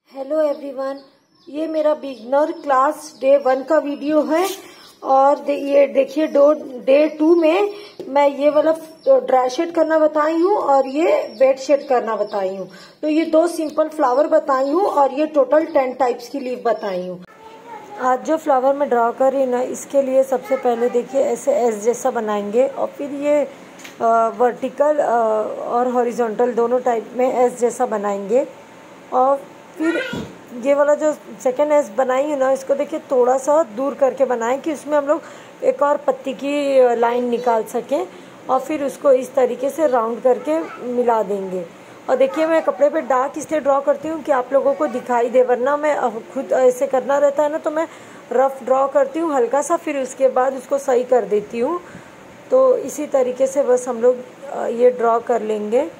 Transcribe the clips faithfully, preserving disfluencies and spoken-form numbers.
Hello everyone, ये मेरा beginner class day one का वीडियो है। और दे, ये देखिए डो डे टू में मैं ये वाला ड्राई शेड करना बताई हूँ और ये वेट शेड करना बताई हूँ। तो ये दो सिंपल फ्लावर बताई हूँ और ये टोटल टेन टाइप्स की लीफ बताई हूँ। आज जो फ्लावर मैं ड्रा कर रही हूँ ना, इसके लिए सबसे पहले देखिए ऐसे एस जैसा बनाएंगे और फिर ये वर्टिकल और हॉरिजॉन्टल दोनों टाइप में एस जैसा बनाएंगे। और फिर ये वाला जो सेकेंड एस बनाई है ना, इसको देखिए थोड़ा सा दूर करके बनाएं कि उसमें हम लोग एक और पत्ती की लाइन निकाल सकें और फिर उसको इस तरीके से राउंड करके मिला देंगे। और देखिए मैं कपड़े पे डार्क इसलिए ड्रॉ करती हूँ कि आप लोगों को दिखाई दे, वरना मैं खुद ऐसे करना रहता है ना तो मैं रफ ड्रॉ करती हूँ हल्का सा, फिर उसके बाद उसको सही कर देती हूँ। तो इसी तरीके से बस हम लोग ये ड्रॉ कर लेंगे।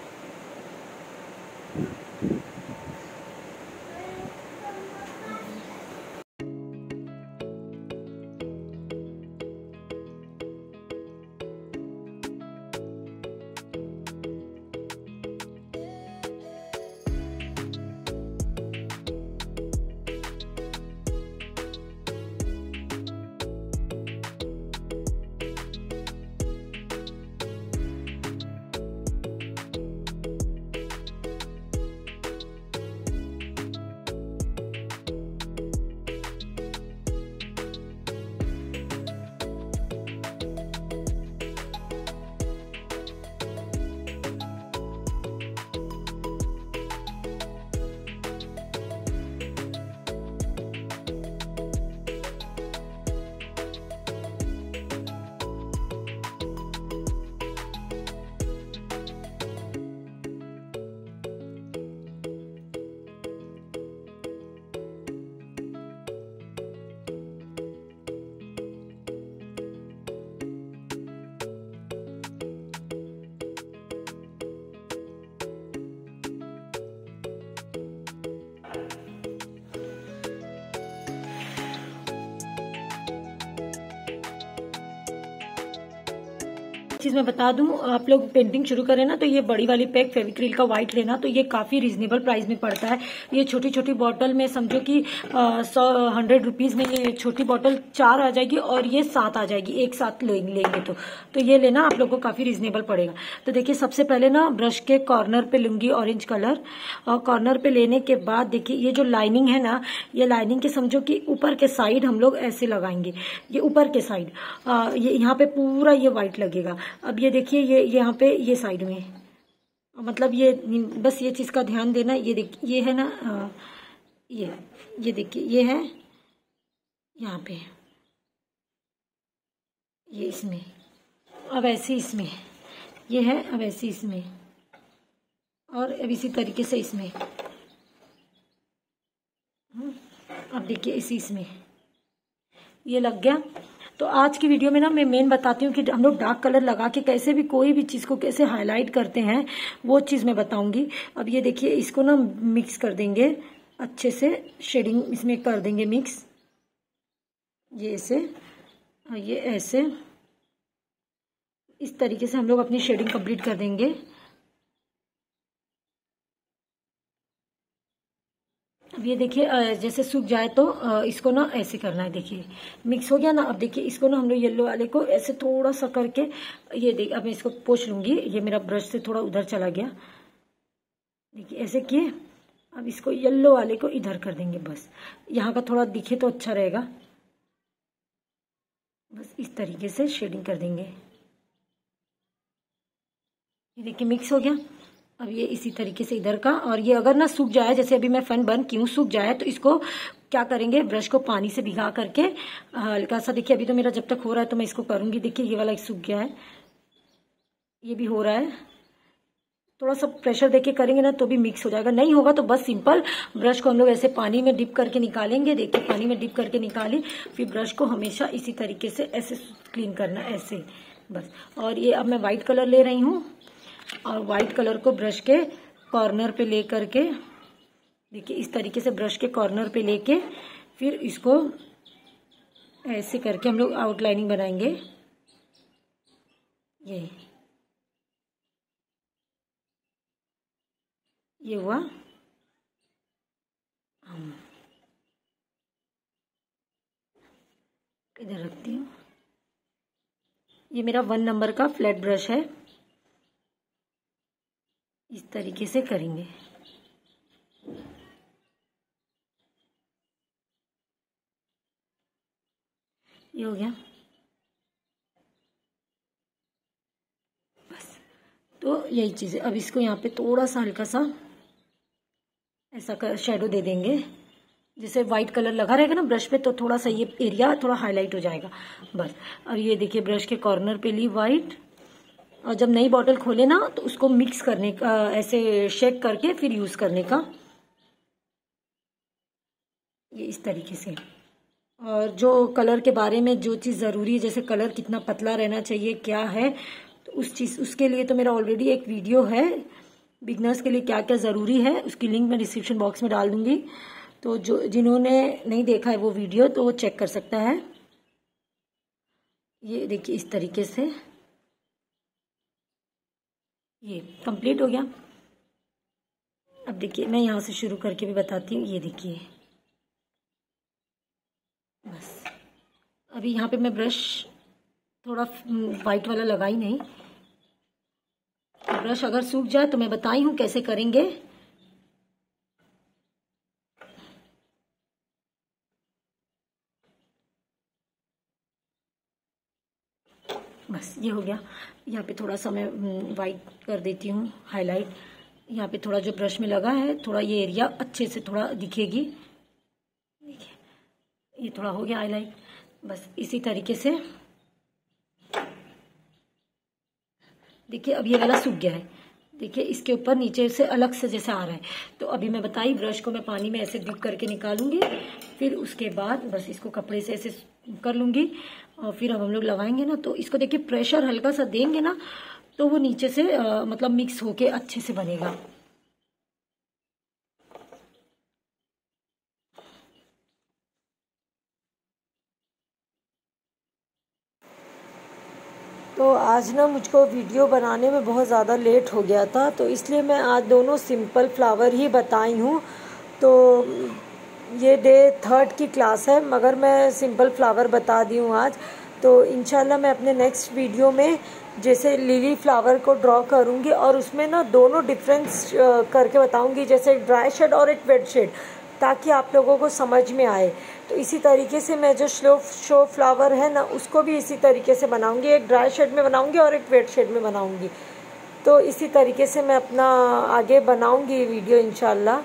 चीज मैं बता दूं, आप लोग पेंटिंग शुरू करें ना तो ये बड़ी वाली पैक फेविक्रिल का व्हाइट लेना, तो ये काफी रीजनेबल प्राइस में पड़ता है। ये छोटी छोटी बॉटल में समझो कि सौ हंड्रेड रुपीज में ये छोटी बॉटल चार आ जाएगी और ये सात आ जाएगी एक साथ लेंगे तो तो ये लेना आप लोगों को काफी रीजनेबल पड़ेगा। तो देखिए सबसे पहले ना ब्रश के कॉर्नर पे लूंगी ऑरेंज कलर, और कॉर्नर पे लेने के बाद देखिए ये जो लाइनिंग है ना, ये लाइनिंग के समझो कि ऊपर के साइड हम लोग ऐसे लगाएंगे, ये ऊपर के साइड ये यहाँ पे पूरा ये व्हाइट लगेगा। अब ये देखिए ये यहाँ पे ये साइड में, मतलब ये बस ये चीज का ध्यान देना। ये देखिए ये है ना, आ, ये ये देखिए ये है यहाँ पे, ये इसमें, अब ऐसे इसमें ये है, अब ऐसे इसमें, और अब इसी तरीके से इसमें। अब देखिए इसी इसमें ये लग गया। तो आज की वीडियो में ना मैं मेन बताती हूँ कि हम लोग डार्क कलर लगा के कैसे भी कोई भी चीज को कैसे हाईलाइट करते हैं, वो चीज मैं बताऊंगी। अब ये देखिए इसको ना मिक्स कर देंगे अच्छे से, शेडिंग इसमें कर देंगे मिक्स, ये ऐसे ये ऐसे, इस तरीके से हम लोग अपनी शेडिंग कंप्लीट कर देंगे। अब ये देखिए जैसे सूख जाए तो इसको ना ऐसे करना है। देखिए मिक्स हो गया ना। अब देखिए इसको ना हम लोग येलो वाले को ऐसे थोड़ा सा करके, ये देख अब मैं इसको पोंछ लूंगी। ये मेरा ब्रश से थोड़ा उधर चला गया, देखिए ऐसे किए। अब इसको येलो वाले को इधर कर देंगे, बस यहाँ का थोड़ा दिखे तो अच्छा रहेगा। बस इस तरीके से शेडिंग कर देंगे। ये देखिए मिक्स हो गया। अब ये इसी तरीके से इधर का, और ये अगर ना सूख जाए, जैसे अभी मैं फन बन क्यों सूख जाए, तो इसको क्या करेंगे, ब्रश को पानी से भिगा करके हल्का सा, देखिए अभी तो मेरा जब तक हो रहा है तो मैं इसको करूंगी। देखिए ये वाला सूख गया है, ये भी हो रहा है। थोड़ा सा प्रेशर देके करेंगे ना तो भी मिक्स हो जाएगा। नहीं होगा तो बस सिंपल ब्रश को हम लोग ऐसे पानी में डिप करके निकालेंगे। देखिए पानी में डिप करके निकाली, फिर ब्रश को हमेशा इसी तरीके से ऐसे क्लीन करना, ऐसे बस। और ये अब मैं व्हाइट कलर ले रही हूँ, और व्हाइट कलर को ब्रश के कॉर्नर पे ले करके, देखिए इस तरीके से ब्रश के कॉर्नर पे लेके फिर इसको ऐसे करके हम लोग आउटलाइनिंग बनाएंगे। ये ये हुआ, इधर रखती हूँ। ये मेरा वन नंबर का फ्लैट ब्रश है। इस तरीके से करेंगे। ये हो गया। बस, तो यही चीज़ है। अब इसको यहाँ पे थोड़ा सा हल्का सा ऐसा कर शेडो दे देंगे, जैसे वाइट कलर लगा रहेगा ना ब्रश पे, तो थोड़ा सा ये एरिया थोड़ा हाईलाइट हो जाएगा। बस, अब ये देखिए ब्रश के कॉर्नर पे ली वाइट, और जब नई बॉटल खोले ना तो उसको मिक्स करने का, ऐसे शेक करके फिर यूज करने का, ये इस तरीके से। और जो कलर के बारे में जो चीज़ ज़रूरी है, जैसे कलर कितना पतला रहना चाहिए क्या है, तो उस चीज़ उसके लिए तो मेरा ऑलरेडी एक वीडियो है, बिगनर्स के लिए क्या क्या ज़रूरी है, उसकी लिंक मैं डिस्क्रिप्शन बॉक्स में डाल दूंगी। तो जो जिन्होंने नहीं देखा है वो वीडियो, तो वो चेक कर सकता है। ये देखिए इस तरीके से ये कंप्लीट हो गया। अब देखिए मैं यहाँ से शुरू करके भी बताती हूँ। ये देखिए, बस अभी यहाँ पे मैं ब्रश थोड़ा वाइट वाला लगाई नहीं। ब्रश अगर सूख जाए तो मैं बताई हूँ कैसे करेंगे। बस ये हो गया। यहाँ पे थोड़ा सा मैं वाइट कर देती हूँ हाईलाइट। यहाँ पे थोड़ा जो ब्रश में लगा है, थोड़ा ये एरिया अच्छे से थोड़ा दिखेगी। देखिए ये थोड़ा हो गया हाईलाइट। बस इसी तरीके से देखिए अब ये वाला सूख गया है। देखिए इसके ऊपर नीचे से अलग से जैसे आ रहा है। तो अभी मैं बताई, ब्रश को मैं पानी में ऐसे डिप करके निकालूंगी, फिर उसके बाद बस इसको कपड़े से ऐसे कर लूंगी, और फिर अब हम लोग लगाएंगे ना, तो इसको देखिए प्रेशर हल्का सा देंगे ना, तो वो नीचे से आ, मतलब मिक्स होके अच्छे से बनेगा। तो आज ना मुझको वीडियो बनाने में बहुत ज़्यादा लेट हो गया था, तो इसलिए मैं आज दोनों सिंपल फ्लावर ही बताई हूँ। तो ये डे थर्ड की क्लास है, मगर मैं सिंपल फ्लावर बता दी हूँ आज। तो इंशाल्लाह मैं अपने नेक्स्ट वीडियो में जैसे लिली फ्लावर को ड्रॉ करूँगी, और उसमें ना दोनों डिफरेंस करके बताऊँगी, जैसे एक ड्राई शेड और एक वेट शेड, ताकि आप लोगों को समझ में आए। तो इसी तरीके से मैं जो शो शो फ्लावर है ना, उसको भी इसी तरीके से बनाऊंगी। एक ड्राई शेड में बनाऊंगी और एक वेट शेड में बनाऊंगी। तो इसी तरीके से मैं अपना आगे बनाऊंगी वीडियो इंशाल्लाह।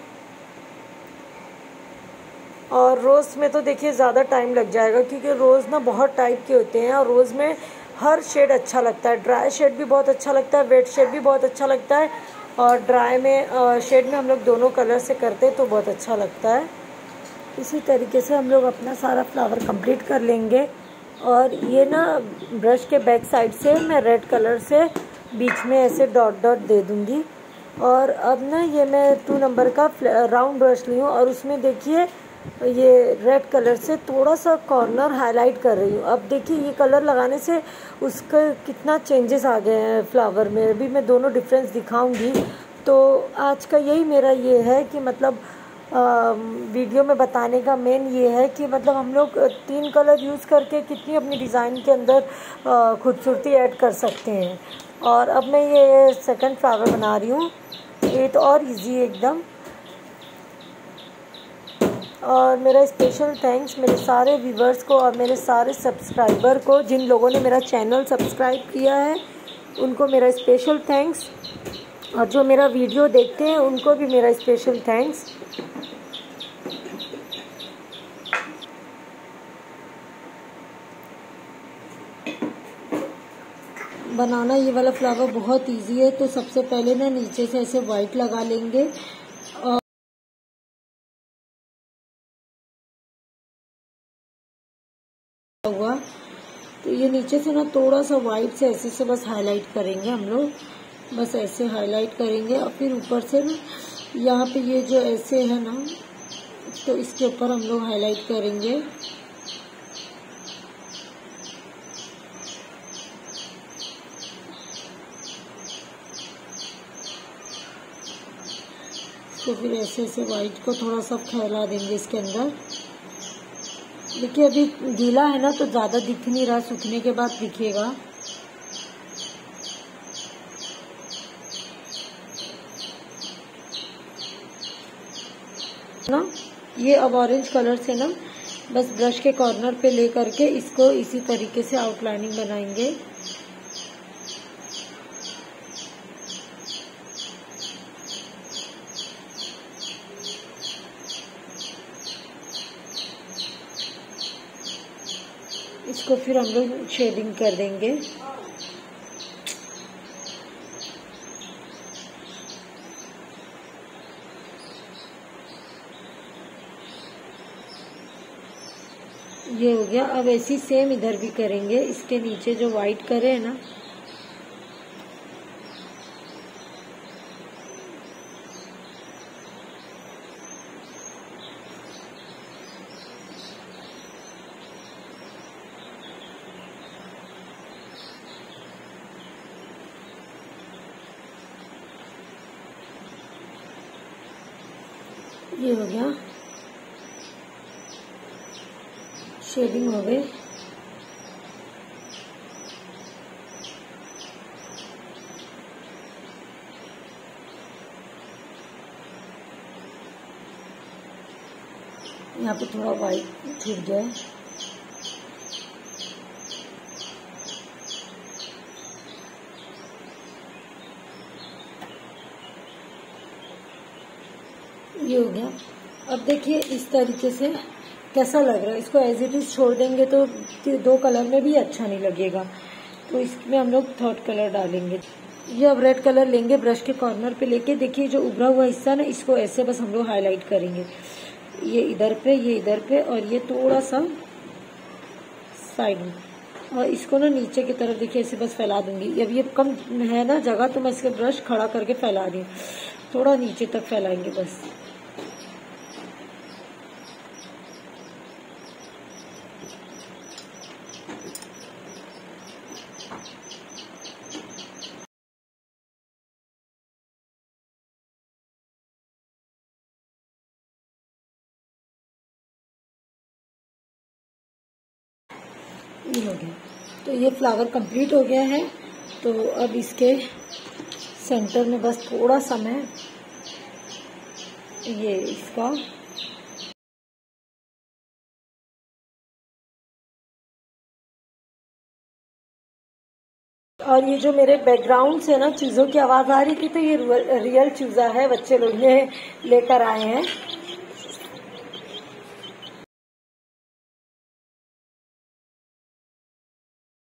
और रोज़ में तो देखिए ज़्यादा टाइम लग जाएगा, क्योंकि रोज़ ना बहुत टाइप के होते हैं, और रोज़ में हर शेड अच्छा लगता है। ड्राई शेड भी बहुत अच्छा लगता है, वेट शेड भी बहुत अच्छा लगता है, और ड्राई में शेड में हम लोग दोनों कलर से करते हैं तो बहुत अच्छा लगता है। इसी तरीके से हम लोग अपना सारा फ्लावर कंप्लीट कर लेंगे। और ये ना ब्रश के बैक साइड से मैं रेड कलर से बीच में ऐसे डॉट डॉट दे दूँगी। और अब ना ये मैं टू नंबर का राउंड ब्रश ली हूँ, और उसमें देखिए ये रेड कलर से थोड़ा सा कॉर्नर हाईलाइट कर रही हूँ। अब देखिए ये कलर लगाने से उसका कितना चेंजेस आ गए हैं फ्लावर में। अभी मैं दोनों डिफरेंस दिखाऊंगी। तो आज का यही मेरा ये है कि मतलब आ, वीडियो में बताने का मेन ये है कि मतलब हम लोग तीन कलर यूज़ करके कितनी अपनी डिज़ाइन के अंदर खूबसूरती ऐड कर सकते हैं। और अब मैं ये सेकंड फ्लावर बना रही हूँ। ये तो और इजी है एकदम। और मेरा स्पेशल थैंक्स मेरे सारे व्यूवर्स को और मेरे सारे सब्सक्राइबर को, जिन लोगों ने मेरा चैनल सब्सक्राइब किया है उनको मेरा स्पेशल थैंक्स, और जो मेरा वीडियो देखते हैं उनको भी मेरा स्पेशल थैंक्स। बनाना ये वाला फ्लावर बहुत इजी है। तो सबसे पहले ना नीचे से ऐसे वाइट लगा लेंगे, और हुआ तो ये नीचे से ना थोड़ा सा वाइट से ऐसे से बस हाईलाइट करेंगे हम लोग, बस ऐसे हाईलाइट करेंगे। और फिर ऊपर से ना यहाँ पे ये जो ऐसे है ना, तो इसके ऊपर हम लोग हाईलाइट करेंगे। तो फिर ऐसे ऐसे वाइट को थोड़ा सा फैला देंगे इसके अंदर। देखिए अभी गीला है ना तो ज्यादा दिख नहीं रहा, सूखने के बाद दिखेगा ना। ये अब ऑरेंज कलर से ना बस ब्रश के कॉर्नर पे ले करके इसको इसी तरीके से आउटलाइनिंग बनाएंगे। इसको फिर हम लोग शेडिंग कर देंगे। ये हो गया। अब ऐसी सेम इधर भी करेंगे। इसके नीचे जो व्हाइट करे है ना, ये हो गया, शेडिंग हो गई। यहाँ पे थोड़ा वाइट छूट जाए। ये हो गया। अब देखिए इस तरीके से कैसा लग रहा है। इसको एज इट इज छोड़ देंगे तो दो कलर में भी अच्छा नहीं लगेगा, तो इसमें हम लोग थर्ड कलर डालेंगे। ये अब रेड कलर लेंगे, ब्रश के कॉर्नर पे लेके देखिए जो उभरा हुआ हिस्सा ना, इसको ऐसे बस हम लोग हाईलाइट करेंगे। ये इधर पे, ये इधर पे, और ये थोड़ा सा साइड में, और इसको ना नीचे की तरफ देखिए ऐसे बस फैला दूंगी। अब ये कम है ना जगह, तो मैं इसके ब्रश खड़ा करके फैला रही हूँ। थोड़ा नीचे तक फैलाएंगे बस। ये हो गया। तो ये फ्लावर कंप्लीट हो गया है। तो अब इसके सेंटर में बस थोड़ा सा मैं ये इसका और ये जो मेरे बैकग्राउंड से ना चीजों की आवाज आ रही थी, तो ये रियल चूजा है, बच्चे लोग ये लेकर आए हैं।